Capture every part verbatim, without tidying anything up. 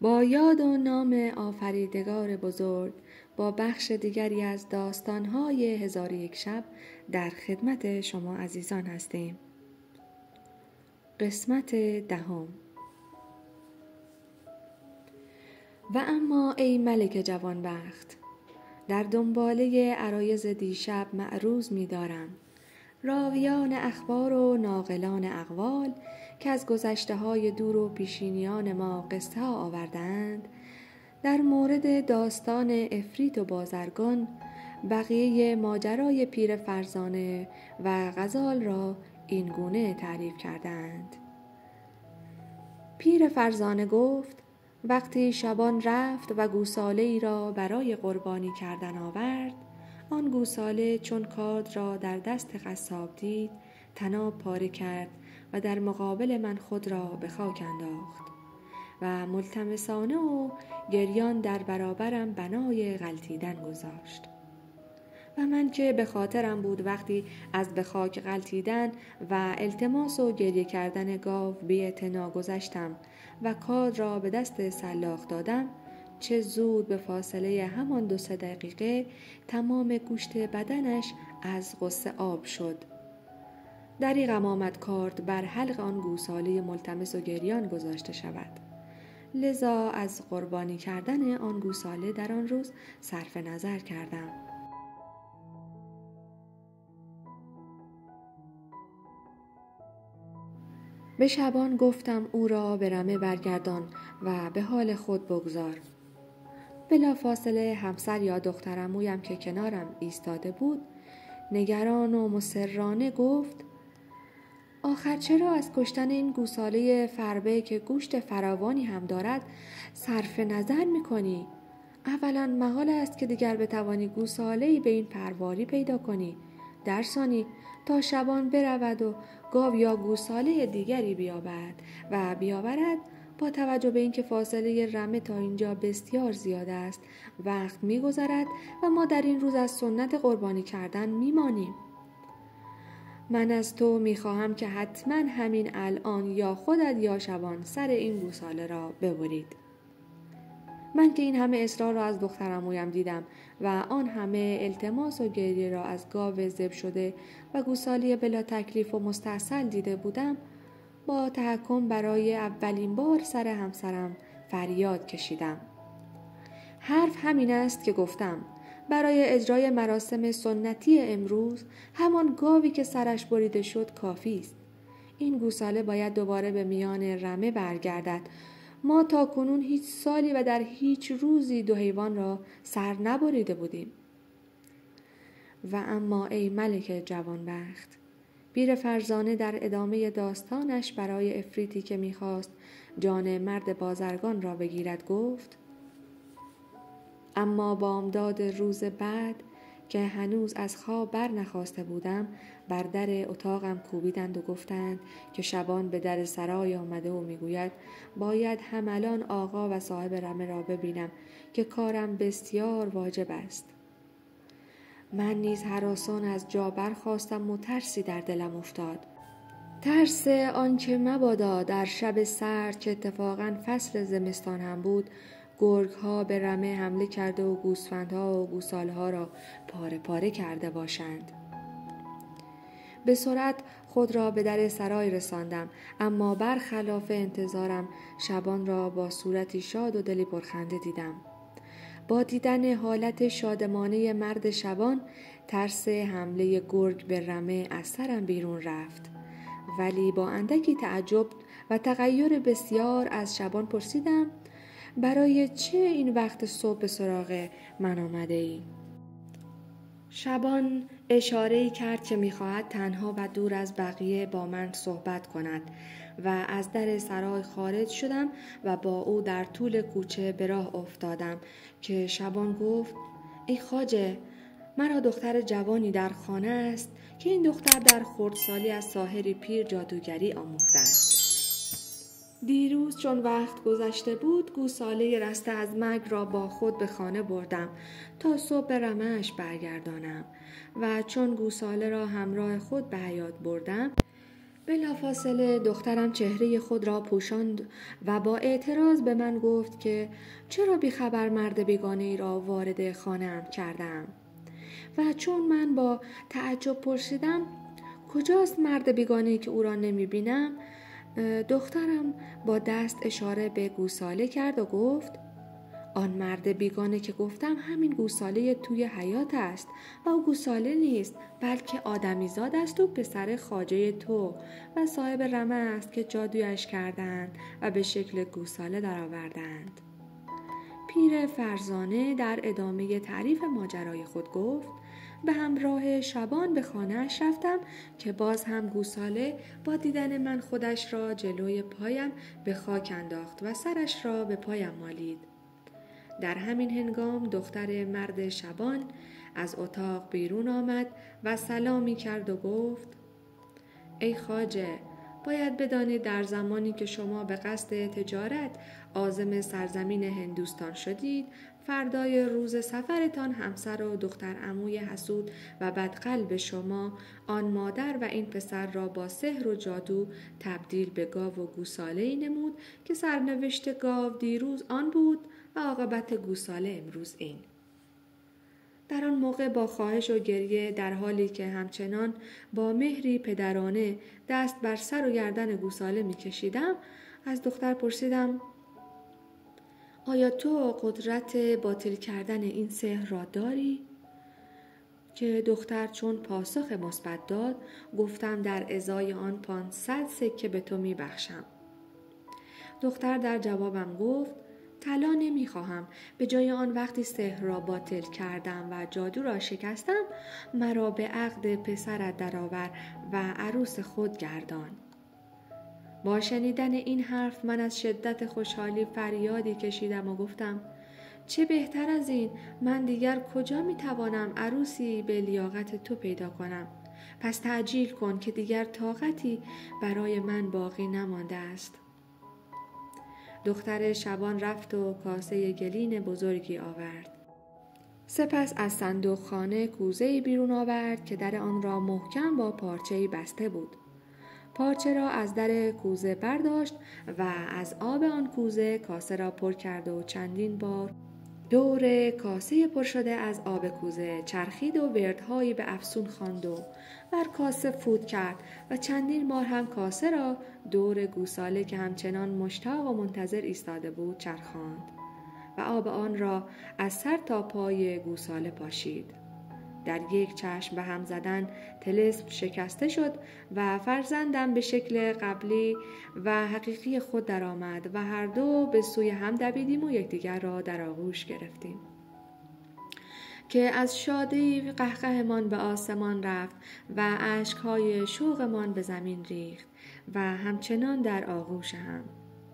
با یاد و نام آفریدگار بزرگ با بخش دیگری از داستان‌های هزار و یک شب در خدمت شما عزیزان هستیم. قسمت دهم. و اما ای ملک جوانبخت، در دنباله عرایض دیشب معروض می دارم. راویان اخبار و ناقلان اقوال که از گذشته های دور و پیشینیان ما قصه ها آوردند، در مورد داستان افریت و بازرگان بقیه ماجرای پیر فرزانه و غزال را این گونه تعریف کردند. پیر فرزانه گفت وقتی شبان رفت و گوساله ای را برای قربانی کردن آورد، آن گوساله چون کارد را در دست قصاب دید طناب پاره کرد و در مقابل من خود را به خاک انداخت و ملتمسانه و گریان در برابرم بنای غلطیدن گذاشت. و من که به خاطرم بود وقتی از به خاک غلطیدن و التماس و گریه کردن گاو بی اعتنا گذشتم و کار را به دست سلاخ دادم، چه زود به فاصله همان دو سه دقیقه تمام گوشت بدنش از غصه آب شد. دریغم آمد کارد بر حلق آن گوساله ملتمس و گریان گذاشته شود. لذا از قربانی کردن آن گوساله در آن روز صرف نظر کردم. به شبان گفتم او را به رمه برگردان و به حال خود بگذار. بلا فاصله همسر یا دخترعمویم که کنارم ایستاده بود نگران و مصرانه گفت آخر چرا از کشتن این گوساله فربه که گوشت فراوانی هم دارد صرف نظر میکنی؟ اولا محال است که دیگر بتوانی گوساله‌ای به این پرواری پیدا کنی. در ثانی تا شبان برود و گاو یا گوساله دیگری بیابد و بیاورد، با توجه به اینکه فاصله رمه تا اینجا بسیار زیاد است وقت می‌گذرد و ما در این روز از سنت قربانی کردن میمانیم. من از تو میخواهم که حتما همین الان یا خودت یا شبان سر این گوساله را ببرید. من که این همه اصرار را از دخترعمویم دیدم و آن همه التماس و گریه را از گاو ذبح شده و گوساله بلا تکلیف و مستعسل دیده بودم، با تحکم برای اولین بار سر همسرم فریاد کشیدم. حرف همین است که گفتم. برای اجرای مراسم سنتی امروز همان گاوی که سرش بریده شد کافی است. این گوساله باید دوباره به میان رمه برگردد. ما تا کنون هیچ سالی و در هیچ روزی دو حیوان را سر نبریده بودیم. و اما ای ملک جوانبخت، پیر فرزانه در ادامه داستانش برای افریتی که میخواست جان مرد بازرگان را بگیرد گفت اما بامداد روز بعد که هنوز از خواب بر نخاسته بودم، بر در اتاقم کوبیدند و گفتند که شبان به در سرای آمده و میگوید باید هم الان آقا و صاحب رمه را ببینم که کارم بسیار واجب است. من نیز هراسان از جا برخاستم و ترسی در دلم افتاد. ترس آنکه مبادا در شب سرد که اتفاقاً فصل زمستان هم بود، گرگ ها به رمه حمله کرده و گوسفندها و گوسالها را پاره پاره کرده باشند. به سرعت خود را به در سرای رساندم، اما برخلاف انتظارم شبان را با صورتی شاد و دلی پرخنده دیدم. با دیدن حالت شادمانه مرد شبان، ترس حمله گرگ به رمه از سرم بیرون رفت. ولی با اندکی تعجب و تغییر بسیار از شبان پرسیدم برای چه این وقت صبح به سراغ من آمده ای؟ شبان اشاره‌ای کرد که می‌خواهد تنها و دور از بقیه با من صحبت کند و از در سرای خارج شدم و با او در طول کوچه به راه افتادم که شبان گفت ای خواجه، مرا دختر جوانی در خانه است که این دختر در خردسالی از ساحری پیر جادوگری آموخته است. دیروز چون وقت گذشته بود گوساله رسته از مرگ را با خود به خانه بردم تا صبح به رمه‌اش برگردانم و چون گوساله را همراه خود به حیاط بردم بلافاصله دخترم چهره خود را پوشاند و با اعتراض به من گفت که چرا بیخبر مرد بیگانه ای را وارد خانه‌ام کردم. و چون من با تعجب پرسیدم کجاست مرد بیگانه ای که او را نمی بینم، دخترم با دست اشاره به گوساله کرد و گفت آن مرد بیگانه که گفتم همین گوساله توی حیاط است و او گوساله نیست بلکه آدمیزاد است و پسر خواجه تو و صاحب رمه است که جادویش کردند و به شکل گوساله درآوردند. پیر فرزانه در ادامه تعریف ماجرای خود گفت به همراه شبان به خانه‌اش رفتم که باز هم گوساله با دیدن من خودش را جلوی پایم به خاک انداخت و سرش را به پایم مالید. در همین هنگام دختر مرد شبان از اتاق بیرون آمد و سلامی کرد و گفت ای خواجه، باید بدانید در زمانی که شما به قصد تجارت عازم سرزمین هندوستان شدید، فردای روز سفرتان همسر و دختر عموی حسود و بدقلب شما آن مادر و این پسر را با سحر و جادو تبدیل به گاو و گوساله‌ای نمود که سرنوشت گاو دیروز آن بود و عاقبت گوساله امروز این. در آن موقع با خواهش و گریه در حالی که همچنان با مهری پدرانه دست بر سر و گردن گوساله می کشیدم از دختر پرسیدم آیا تو قدرت باطل کردن این سحر را داری؟ که دختر چون پاسخ مثبت داد گفتم در ازای آن پانصد سکه به تو می بخشم. دختر در جوابم گفت طلا نمی خواهم، به جای آن وقتی سحر را باطل کردم و جادو را شکستم مرا به عقد پسرت درآور و عروس خود گردان. با شنیدن این حرف من از شدت خوشحالی فریادی کشیدم و گفتم چه بهتر از این، من دیگر کجا می توانم عروسی به لیاقت تو پیدا کنم؟ پس تعجیل کن که دیگر طاقتی برای من باقی نمانده است. دختر شبان رفت و کاسه گلین بزرگی آورد. سپس از صندوق خانه کوزه‌ای بیرون آورد که در آن را محکم با پارچه‌ای بسته بود. پارچه را از در کوزه برداشت و از آب آن کوزه کاسه را پر کرد و چندین بار دور کاسه پر شده از آب کوزه چرخید و وردهایی به افسون خواند و بر کاسه فوت کرد و چندین بار هم کاسه را دور گوساله که همچنان مشتاق و منتظر ایستاده بود چرخاند و آب آن را از سر تا پای گوساله پاشید. در یک چشم به هم زدن طلسم شکسته شد و فرزندم به شکل قبلی و حقیقی خود درآمد و هر دو به سوی هم دویدیم و یکدیگر را در آغوش گرفتیم که از شادی قهقهمان به آسمان رفت و اشک‌های شوقمان به زمین ریخت و همچنان در آغوش هم.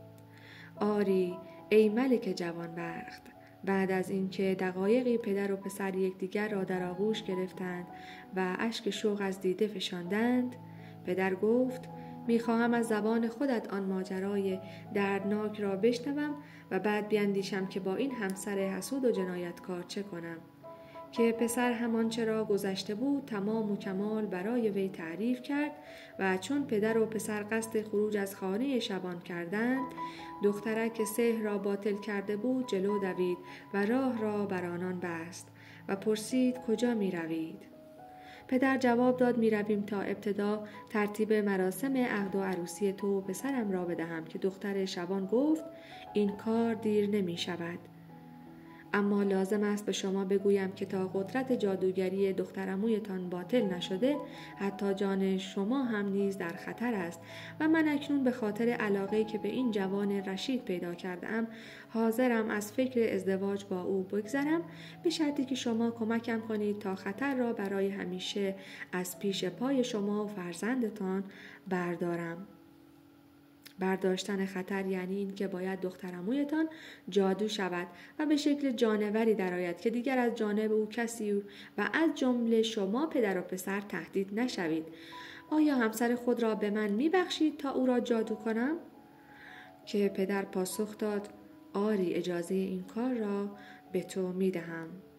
آری ای ملک جوانبخت، بعد از اینکه دقایقی پدر و پسر یکدیگر را در آغوش گرفتند و اشک شوق از دیده فشاندند، پدر گفت میخواهم از زبان خودت آن ماجرای دردناک را بشنوم و بعد بیندیشم که با این همسر حسود و جنایتکار چه کنم. که پسر همان چرا گذشته بود تمام و کمال برای وی تعریف کرد و چون پدر و پسر قصد خروج از خانه شبان کردند، دخترک که سحر را باطل کرده بود جلو دوید و راه را بر آنان بست و پرسید کجا می روید؟ پدر جواب داد می رویم تا ابتدا ترتیب مراسم عقد و عروسی تو و پسرم را بدهم. که دختر شبان گفت این کار دیر نمی شود، اما لازم است به شما بگویم که تا قدرت جادوگری دخترعمویتان باطل نشده حتی جان شما هم نیز در خطر است و من اکنون به خاطر علاقه‌ای که به این جوان رشید پیدا کردم حاضرم از فکر ازدواج با او بگذرم، به شرطی که شما کمکم کنید تا خطر را برای همیشه از پیش پای شما و فرزندتان بردارم. برداشتن خطر یعنی این که باید دخترعمویتان جادو شود و به شکل جانوری درآید که دیگر از جانب او کسی و از جمله شما پدر و پسر تهدید نشوید. آیا همسر خود را به من میبخشید تا او را جادو کنم؟ که پدر پاسخ داد آری، اجازه این کار را به تو میدهم.